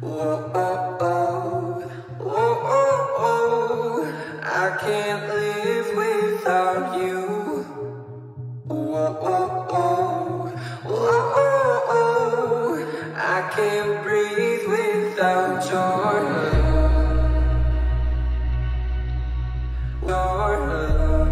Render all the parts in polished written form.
Whoa, oh, oh, whoa, oh, oh. I can't live without you. Whoa, oh, oh, whoa, oh, oh. I can't breathe without your love. Your love.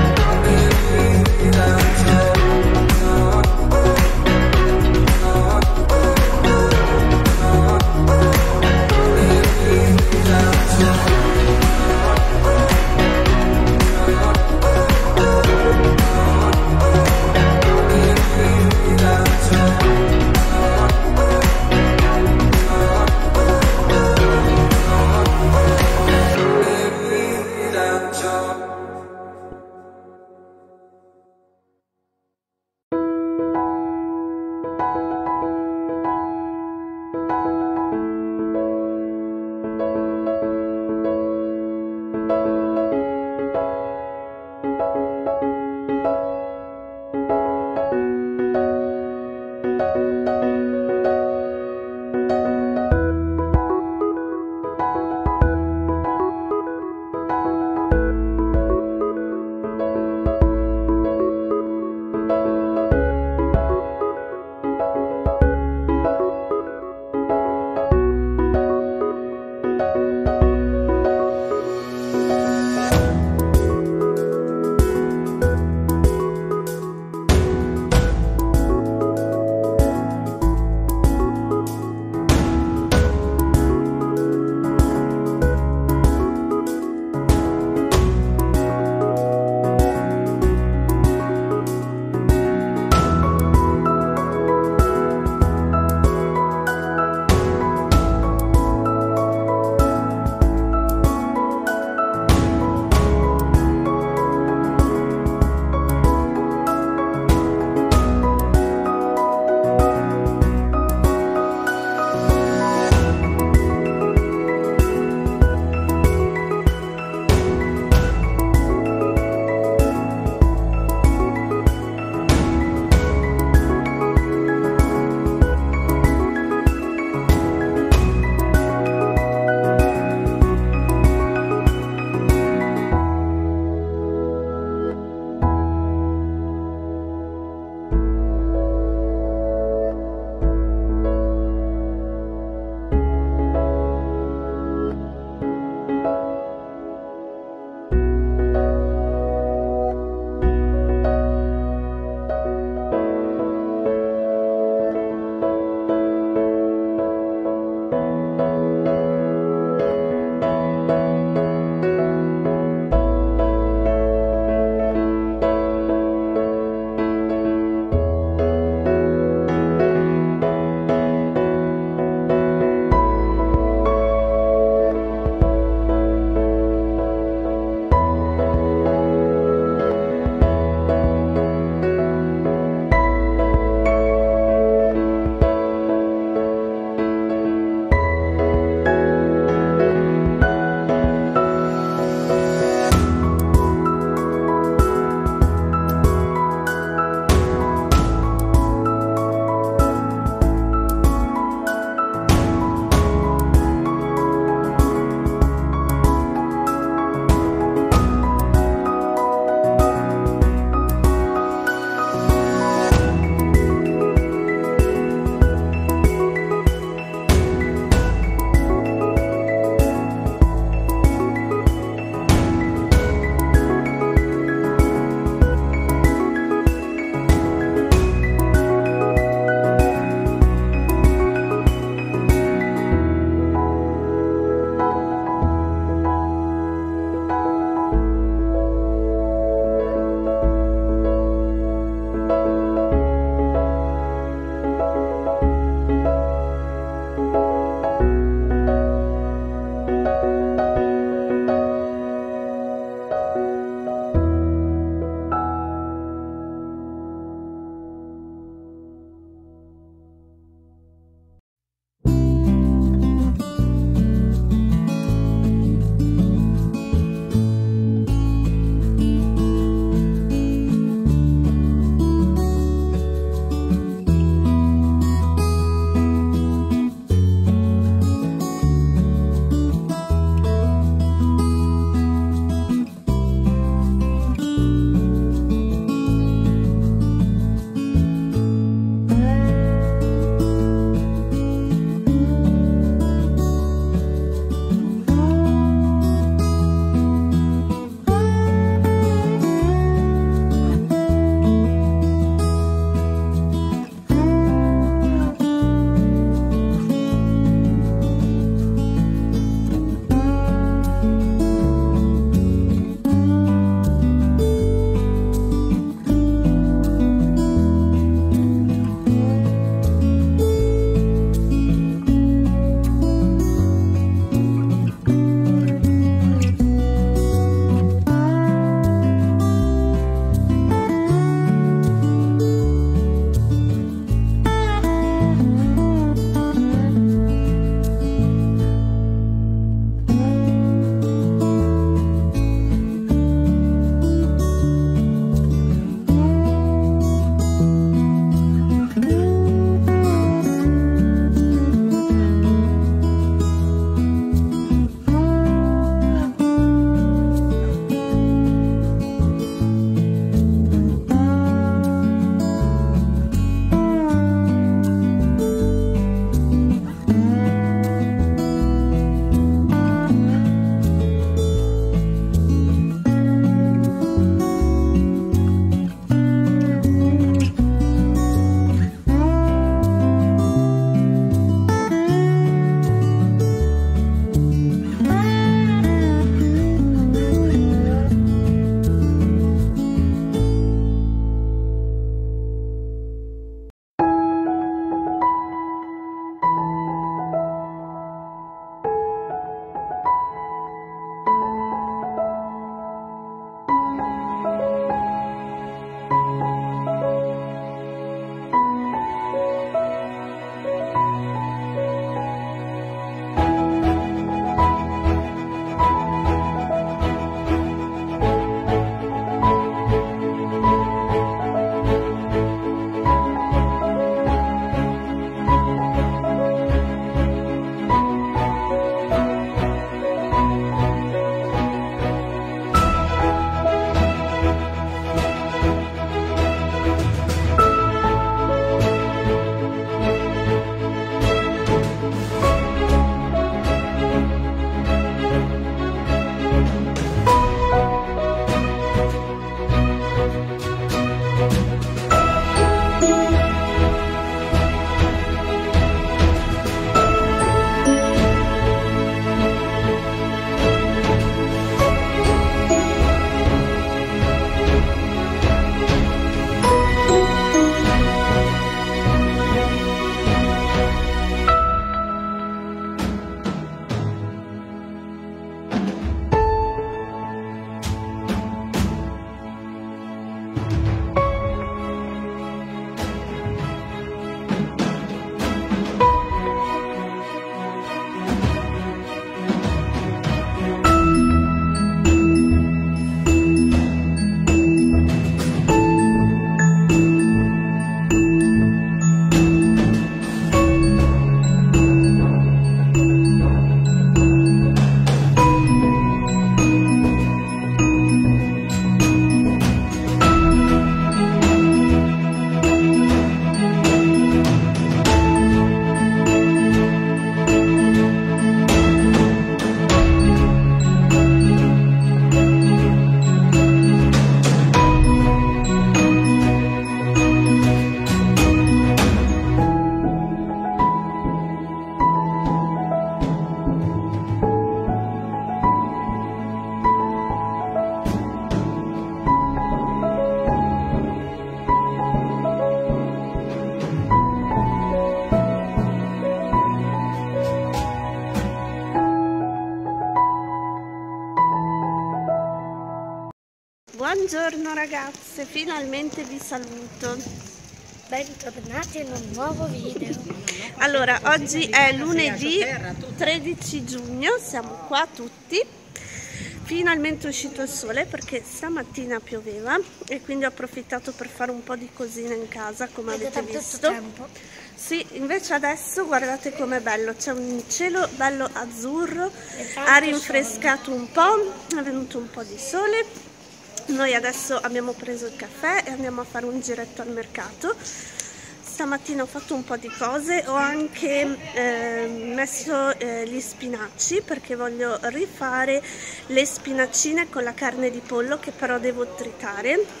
Buongiorno ragazze, finalmente vi saluto. Bentornati in un nuovo video. Allora, oggi è lunedì 13 giugno, siamo qua tutti. Finalmente è uscito il sole perché stamattina pioveva e quindi ho approfittato per fare un po' di cosine in casa, come avete visto. Tempo. Sì, invece adesso guardate com'è bello, c'è un cielo bello azzurro, tanto ha rinfrescato un po', è venuto un po' di sole. Noi adesso abbiamo preso il caffè e andiamo a fare un giretto al mercato. Stamattina ho fatto un po' di cose, ho anche messo gli spinaci perché voglio rifare le spinaccine con la carne di pollo che però devo tritare.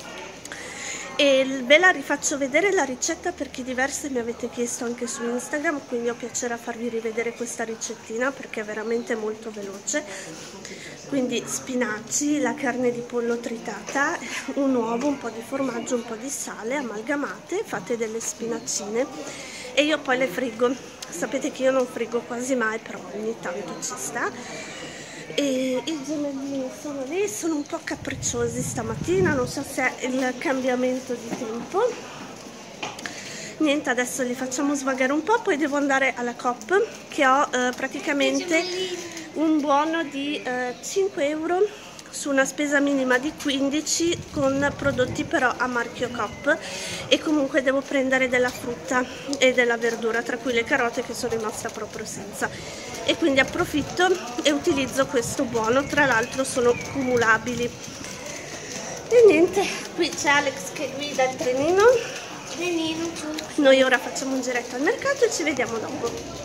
E ve la rifaccio vedere la ricetta perché diverse mi avete chiesto anche su Instagram, quindi ho piacere a farvi rivedere questa ricettina perché è veramente molto veloce. Quindi spinaci, la carne di pollo tritata, un uovo, un po' di formaggio, un po' di sale, amalgamate, fate delle spinaccine e io poi le friggo. Sapete che io non friggo quasi mai, però ogni tanto ci sta. E i gemellini sono lì, sono un po' capricciosi stamattina, non so se è il cambiamento di tempo. Niente, adesso li facciamo svagare un po', poi devo andare alla Coop che ho praticamente un buono di 5 euro su una spesa minima di 15 con prodotti però a marchio Coop, e comunque devo prendere della frutta e della verdura, tra cui le carote che sono rimasta proprio senza, e quindi approfitto e utilizzo questo buono, tra l'altro sono cumulabili. E niente, qui c'è Alex che guida il trenino. Noi ora facciamo un giretto al mercato e ci vediamo dopo.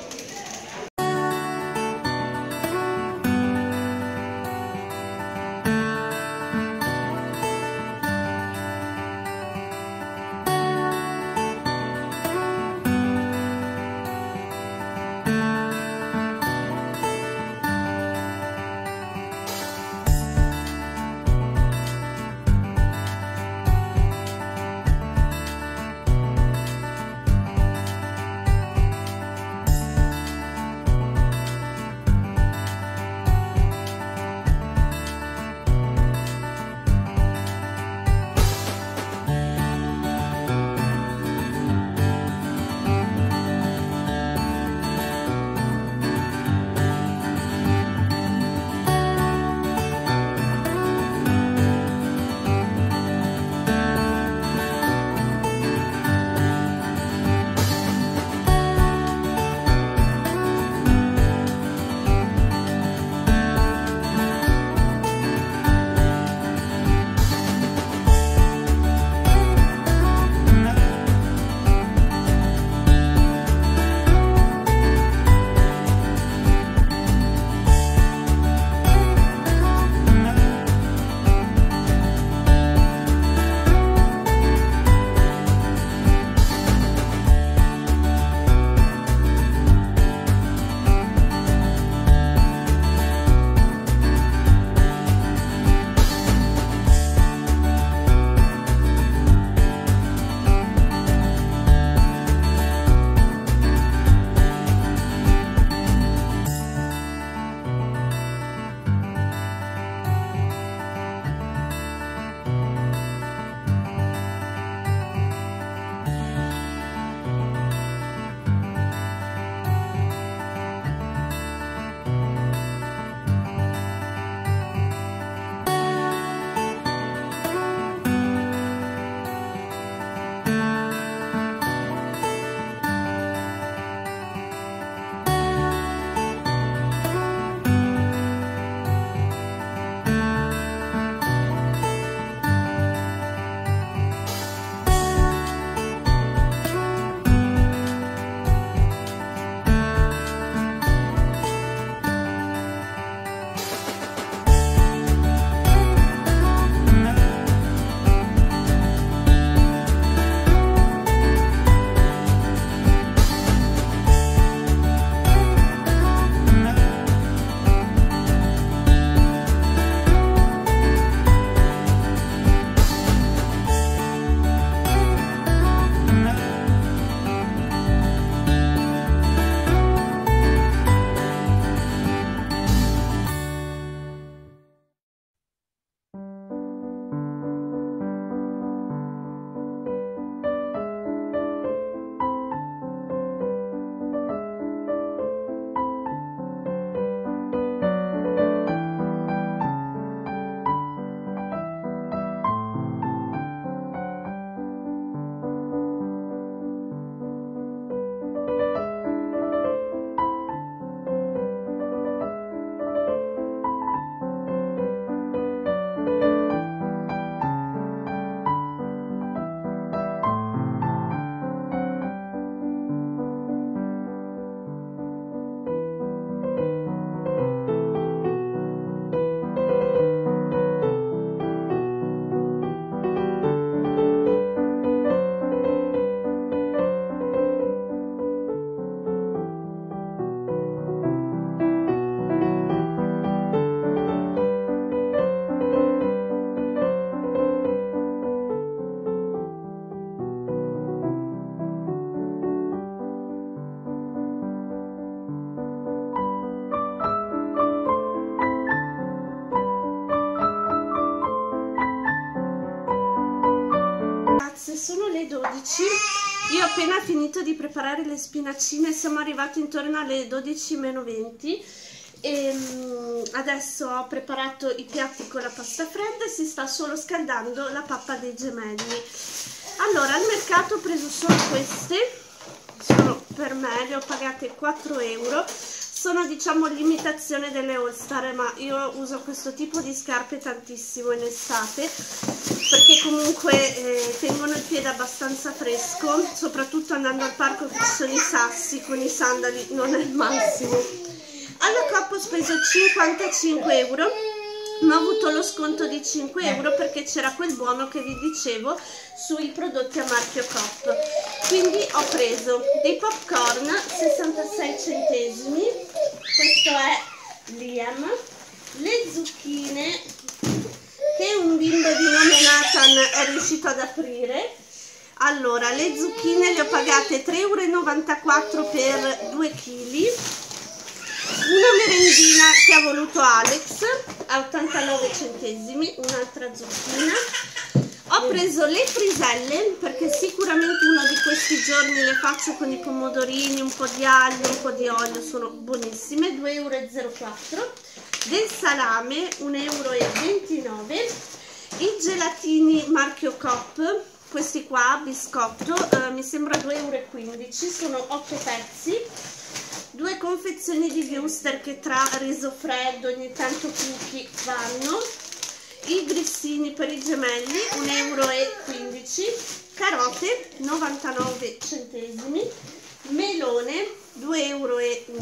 Ragazze, sono le 12, io ho appena finito di preparare le spinacine, siamo arrivati intorno alle 12 meno 20 e adesso ho preparato i piatti con la pasta fredda e si sta solo scaldando la pappa dei gemelli. Allora, al mercato ho preso solo queste, sono per me, le ho pagate 4 euro. Sono diciamo l'imitazione delle All Star, ma io uso questo tipo di scarpe tantissimo in estate perché comunque tengono il piede abbastanza fresco, soprattutto andando al parco che ci sono i sassi, con i sandali non è il massimo. Alla Coop ho speso 55 euro, ma ho avuto lo sconto di 5 euro perché c'era quel buono che vi dicevo sui prodotti a marchio Coop. Quindi ho preso dei popcorn 66 centesimi, questo è Liam, le zucchine che un bimbo di nome Nathan è riuscito ad aprire. Allora, le zucchine le ho pagate 3,94 euro per 2 kg. Una merendina che ha voluto Alex a 89 centesimi, un'altra zucchina. Ho preso le friselle perché sicuramente uno di questi giorni le faccio con i pomodorini, un po' di aglio, un po' di olio, sono buonissime, 2,04 euro. Del salame 1,29 euro. I gelatini marchio Coop, questi qua, biscotto, mi sembra 2,15 euro, sono 8 pezzi. 2 confezioni di Wuster che tra riso freddo ogni tanto cookie vanno. I grissini per i gemelli 1,15 euro. Carote 99 centesimi. Melone 2,11 euro.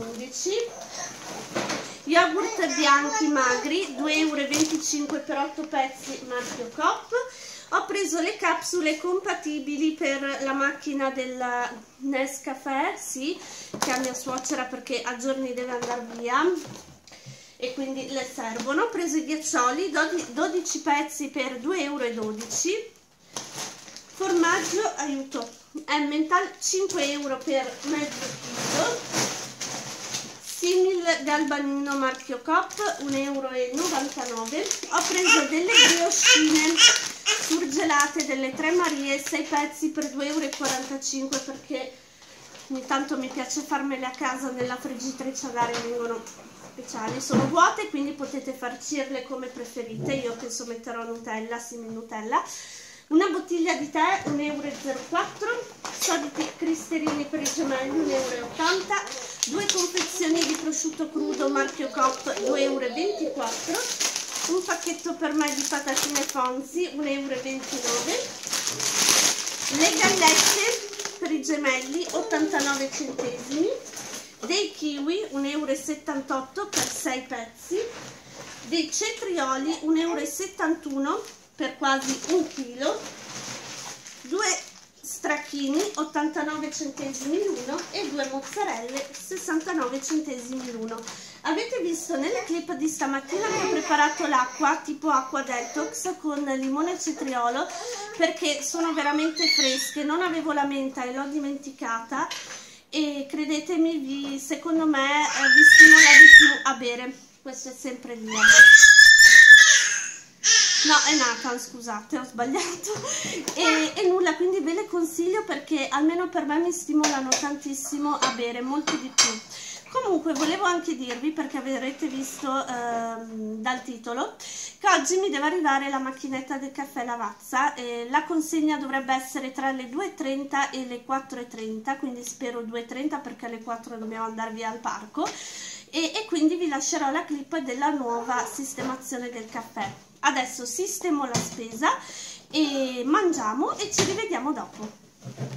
Yogurt bianchi magri 2,25 euro per 8 pezzi marchio Coop. Ho preso le capsule compatibili per la macchina della Nescafè, sì, che ha mia suocera perché a giorni deve andare via e quindi le servono. Ho preso i ghiaccioli, 12 pezzi per 2,12 euro. Formaggio, aiuto, Emmental 5 euro per mezzo chilo. Simil galbanino marchio Coop 1,99 euro. Ho preso delle brioscine surgelate delle Tre Marie, 6 pezzi per 2,45 euro perché ogni tanto mi piace farmele a casa nella friggitrice, magari vengono speciali, sono vuote quindi potete farcirle come preferite. Io penso metterò Nutella, simil Nutella. Una bottiglia di tè 1,04 euro, soliti cristerini per i gemelli 1,80 euro, 2 confezioni di prosciutto crudo marchio Coop 2,24 euro, un pacchetto per me di patatine Fonzi 1,29 euro, le gallette per i gemelli 89 centesimi, dei kiwi 1,78 euro per 6 pezzi, dei cetrioli 1,71 euro per quasi 1 chilo, 2 stracchini 89 centesimi l'uno e 2 mozzarelle 69 centesimi l'uno. Avete visto nelle clip di stamattina che ho preparato l'acqua tipo acqua detox con limone e cetriolo perché sono veramente fresche, non avevo la menta e l'ho dimenticata e credetemi, secondo me vi stimola di più a bere. Questo è sempre lì. No, è Nathan, scusate, ho sbagliato. E nulla, quindi ve le consiglio perché almeno per me mi stimolano tantissimo a bere, molto di più. Comunque volevo anche dirvi, perché avrete visto dal titolo, che oggi mi deve arrivare la macchinetta del caffè Lavazza. La consegna dovrebbe essere tra le 2:30 e le 4:30, quindi spero 2:30 perché alle 4 dobbiamo andare via al parco. E quindi vi lascerò la clip della nuova sistemazione del caffè. Adesso sistemo la spesa e mangiamo e ci rivediamo dopo.